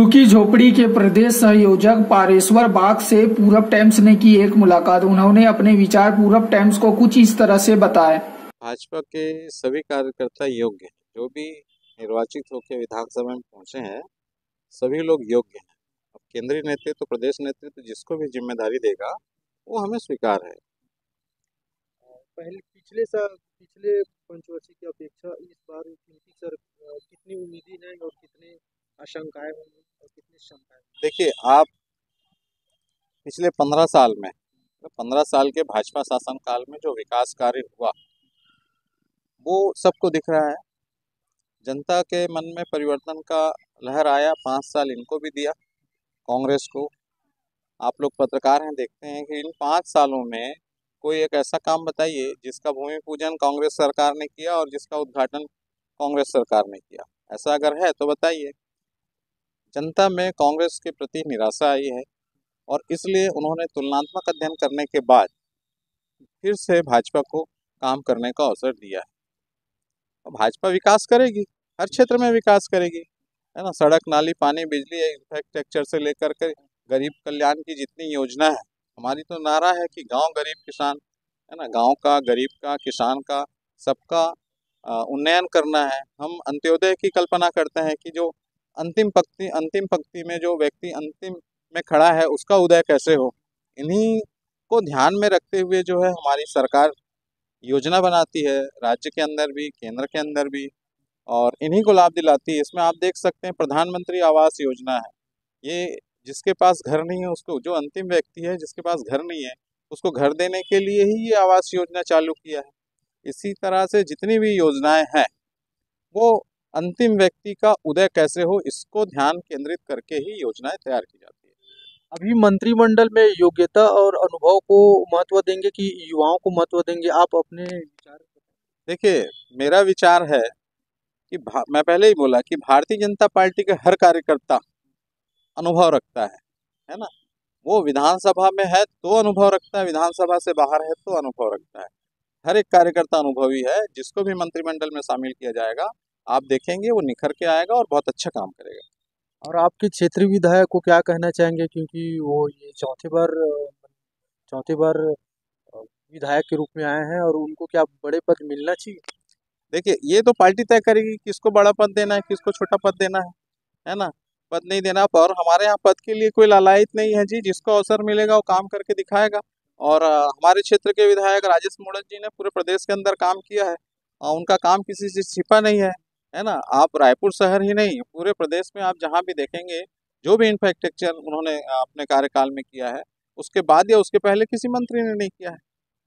झुग्गी झोपड़ी के प्रदेश संयोजक पारेश्वर बाग से पूरब टाइम्स ने की एक मुलाकात। उन्होंने अपने विचार पूरब टाइम्स को कुछ इस तरह से बताए। भाजपा के सभी कार्यकर्ता योग्य हैं, जो भी निर्वाचित होकर विधानसभा में पहुंचे हैं सभी लोग योग्य हैं। अब केंद्रीय नेतृत्व, प्रदेश नेतृत्व जिसको भी जिम्मेदारी देगा वो हमें स्वीकार है। पिछले पंचवर्षीय की अपेक्षा इस बार कितनी उम्मीदें हैं और कितने आशंकाएं होंगी और कितनी शंकाएं? देखिए, आप पिछले 15 साल में 15 साल के भाजपा शासन काल में जो विकास कार्य हुआ वो सबको दिख रहा है। जनता के मन में परिवर्तन का लहर आया। 5 साल इनको भी दिया, कांग्रेस को। आप लोग पत्रकार हैं, देखते हैं कि इन 5 सालों में कोई एक ऐसा काम बताइए जिसका भूमि पूजन कांग्रेस सरकार ने किया और जिसका उद्घाटन कांग्रेस सरकार ने किया। ऐसा अगर है तो बताइए। जनता में कांग्रेस के प्रति निराशा आई है और इसलिए उन्होंने तुलनात्मक अध्ययन करने के बाद फिर से भाजपा को काम करने का अवसर दिया है। और भाजपा विकास करेगी, हर क्षेत्र में विकास करेगी, है ना। सड़क, नाली, पानी, बिजली, इंफ्रास्ट्रक्चर से लेकर के गरीब कल्याण की जितनी योजना है, हमारी तो नारा है कि गांव गरीब किसान, है ना। गांव का, गरीब का, किसान का, सबका उन्नयन करना है। हम अंत्योदय की कल्पना करते हैं कि जो अंतिम पंक्ति में जो व्यक्ति अंतिम में खड़ा है उसका उदय कैसे हो। इन्हीं को ध्यान में रखते हुए जो है हमारी सरकार योजना बनाती है, राज्य के अंदर भी, केंद्र के अंदर भी, और इन्हीं को लाभ दिलाती है। इसमें आप देख सकते हैं प्रधानमंत्री आवास योजना है। ये जिसके पास घर नहीं है उसको, जो अंतिम व्यक्ति है जिसके पास घर नहीं है उसको घर देने के लिए ही ये आवास योजना चालू किया है। इसी तरह से जितनी भी योजनाएं हैं वो अंतिम व्यक्ति का उदय कैसे हो इसको ध्यान केंद्रित करके ही योजनाएं तैयार की जाती है। अभी मंत्रिमंडल में योग्यता और अनुभव को महत्व देंगे कि युवाओं को महत्व देंगे? आप अपने विचार। देखिए, मेरा विचार है कि मैं पहले ही बोला कि भारतीय जनता पार्टी के हर कार्यकर्ता अनुभव रखता है ना। वो विधानसभा में है तो अनुभव रखता है, विधानसभा से बाहर है तो अनुभव रखता है। हर एक कार्यकर्ता अनुभवी है। जिसको भी मंत्रिमंडल में शामिल किया जाएगा आप देखेंगे वो निखर के आएगा और बहुत अच्छा काम करेगा। और आपके क्षेत्रीय विधायक को क्या कहना चाहेंगे, क्योंकि वो ये चौथे बार विधायक के रूप में आए हैं और उनको क्या बड़े पद मिलना चाहिए? देखिए, ये तो पार्टी तय करेगी किसको बड़ा पद देना है, किसको छोटा पद देना है ना। पद नहीं देना, और हमारे यहाँ पद के लिए कोई लालायित नहीं है जी। जिसको अवसर मिलेगा वो काम करके दिखाएगा। और हमारे क्षेत्र के विधायक राजेश मोड़क जी ने पूरे प्रदेश के अंदर काम किया है। उनका काम किसी से छिपा नहीं है ना। आप रायपुर शहर ही नहीं, पूरे प्रदेश में आप जहाँ भी देखेंगे जो भी इंफ्रास्ट्रक्चर उन्होंने अपने कार्यकाल में किया है उसके बाद या उसके पहले किसी मंत्री ने नहीं किया है।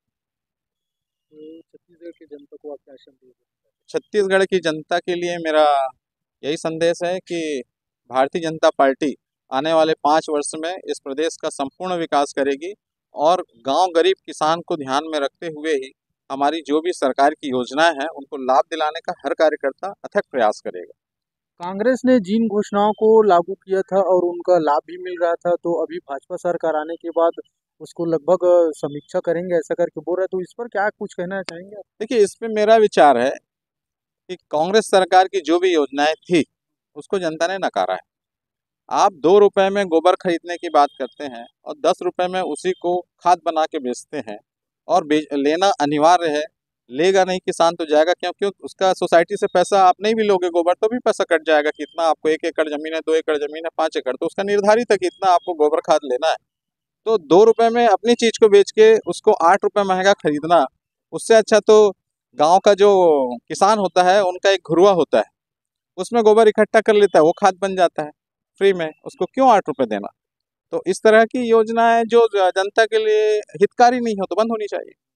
छत्तीसगढ़ की जनता को आप क्या संदेश? छत्तीसगढ़ की जनता के लिए मेरा यही संदेश है कि भारतीय जनता पार्टी आने वाले 5 वर्ष में इस प्रदेश का संपूर्ण विकास करेगी और गांव गरीब किसान को ध्यान में रखते हुए ही हमारी जो भी सरकार की योजनाएं हैं उनको लाभ दिलाने का हर कार्यकर्ता अथक प्रयास करेगा। कांग्रेस ने जिन घोषणाओं को लागू किया था और उनका लाभ भी मिल रहा था, तो अभी भाजपा सरकार आने के बाद उसको लगभग समीक्षा करेंगे ऐसा करके बोल रहे, तो इस पर क्या कुछ कहना चाहेंगे आप? देखिए, इस पे मेरा विचार है कि कांग्रेस सरकार की जो भी योजनाएं थी उसको जनता ने नकारा है। आप 2 रुपए में गोबर खरीदने की बात करते हैं और 10 रुपए में उसी को खाद बना के बेचते हैं और लेना अनिवार्य है। लेगा नहीं किसान तो जाएगा, क्योंकि उसका सोसाइटी से पैसा आप नहीं भी लोगे गोबर तो भी पैसा कट जाएगा। कितना आपको, 1 एकड़ जमीन है, 2 एकड़ जमीन है, 5 एकड़, तो उसका निर्धारित है कि इतना आपको गोबर खाद लेना है। तो 2 रुपए में अपनी चीज को बेच के उसको 8 रुपए महंगा खरीदना, उससे अच्छा तो गाँव का जो किसान होता है उनका एक घुरुआ होता है, उसमें गोबर इकट्ठा कर लेता है, वो खाद बन जाता है फ्री में, उसको क्यों 8 रुपए देना। तो इस तरह की योजनाएं जो जनता के लिए हितकारी नहीं हो तो बंद होनी चाहिए।